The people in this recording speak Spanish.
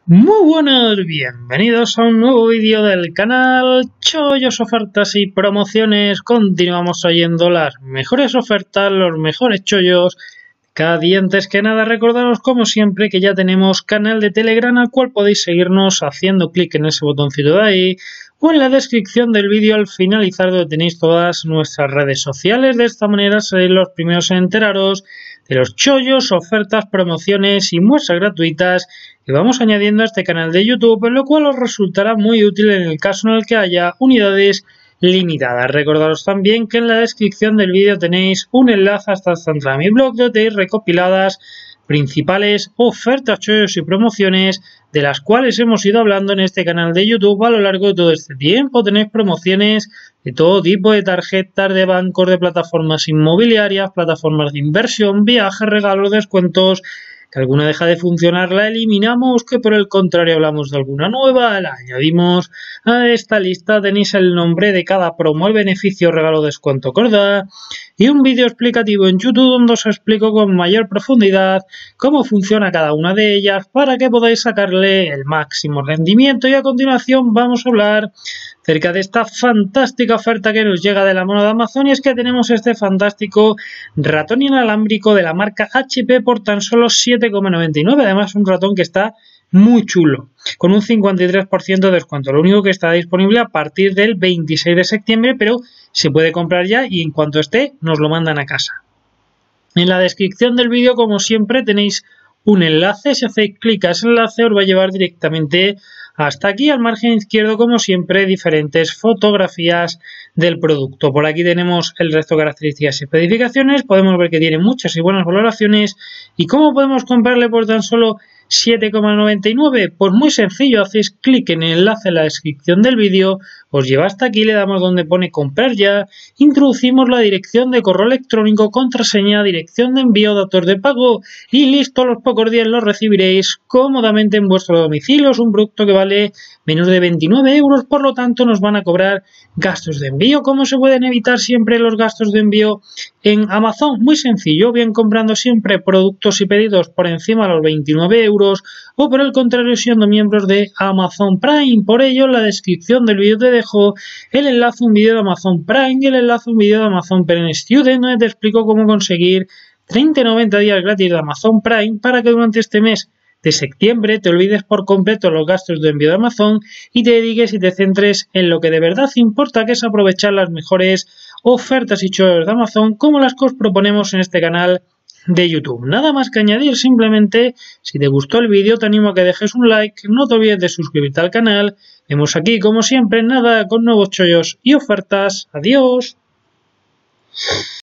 Muy buenas, bienvenidos a un nuevo vídeo del canal Chollos, Ofertas y Promociones. Continuamos oyendo las mejores ofertas, los mejores chollos cada día. Antes que nada, recordaros como siempre que ya tenemos canal de Telegram al cual podéis seguirnos haciendo clic en ese botoncito de ahí o en la descripción del vídeo al finalizar, donde tenéis todas nuestras redes sociales. De esta manera seréis los primeros en enteraros de los chollos, ofertas, promociones y muestras gratuitas que vamos añadiendo a este canal de YouTube, lo cual os resultará muy útil en el caso en el que haya unidades limitadas. Recordaros también que en la descripción del vídeo tenéis un enlace hasta entrar a mi blog, donde tenéis recopiladas principales ofertas, chollos y promociones de las cuales hemos ido hablando en este canal de YouTube a lo largo de todo este tiempo. Tenéis promociones de todo tipo, de tarjetas, de bancos, de plataformas inmobiliarias, plataformas de inversión, viajes, regalos, descuentos. Que alguna deja de funcionar la eliminamos, que por el contrario hablamos de alguna nueva, la añadimos a esta lista. Tenéis el nombre de cada promo, el beneficio, regalo, descuento que os da, y un vídeo explicativo en YouTube donde os explico con mayor profundidad cómo funciona cada una de ellas para que podáis sacarle el máximo rendimiento. Y a continuación vamos a hablar acerca de esta fantástica oferta que nos llega de la mano de Amazon, y es que tenemos este fantástico ratón inalámbrico de la marca HP por tan solo 7,99. Además, un ratón que está muy chulo, con un 53% de descuento. Lo único que está disponible a partir del 26 de septiembre, pero se puede comprar ya y en cuanto esté nos lo mandan a casa. En la descripción del vídeo, como siempre, tenéis un enlace. Si hacéis clic a ese enlace os va a llevar directamente hasta aquí. Al margen izquierdo, como siempre, diferentes fotografías del producto. Por aquí tenemos el resto de características y especificaciones. Podemos ver que tiene muchas y buenas valoraciones. ¿Y cómo podemos comprarle por tan solo 7,99? Pues muy sencillo, hacéis clic en el enlace en la descripción del vídeo, os lleva hasta aquí, le damos donde pone comprar ya, introducimos la dirección de correo electrónico, contraseña, dirección de envío, datos de pago y listo. A los pocos días lo recibiréis cómodamente en vuestro domicilio. Es un producto que vale menos de 29 euros, por lo tanto nos van a cobrar gastos de envío. ¿Cómo se pueden evitar siempre los gastos de envío en Amazon? Muy sencillo, bien comprando siempre productos y pedidos por encima de los 29 euros o por el contrario siendo miembros de Amazon Prime. Por ello, en la descripción del vídeo te dejo el enlace a un vídeo de Amazon Prime y el enlace a un vídeo de Amazon Prime Student, donde te explico cómo conseguir 30 y 90 días gratis de Amazon Prime para que durante este mes de septiembre te olvides por completo los gastos de envío de Amazon y te dediques y te centres en lo que de verdad importa, que es aprovechar las mejores ofertas y chollos de Amazon como las que os proponemos en este canal de YouTube. Nada más que añadir, simplemente si te gustó el vídeo te animo a que dejes un like, no te olvides de suscribirte al canal. Vemos aquí como siempre nada con nuevos chollos y ofertas. Adiós.